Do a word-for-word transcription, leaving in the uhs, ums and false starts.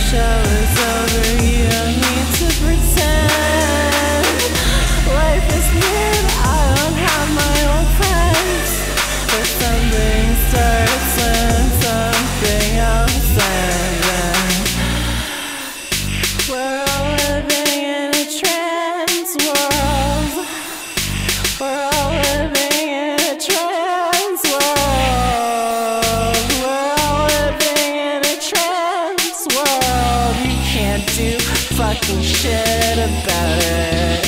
show is over, you don't need to pretend. Life is weird, I don't have my own friends, but something starts when something else ends. We're all living in a trans world. We're all living in a trans world. We're all living in a trans world. You can't do fucking shit about it.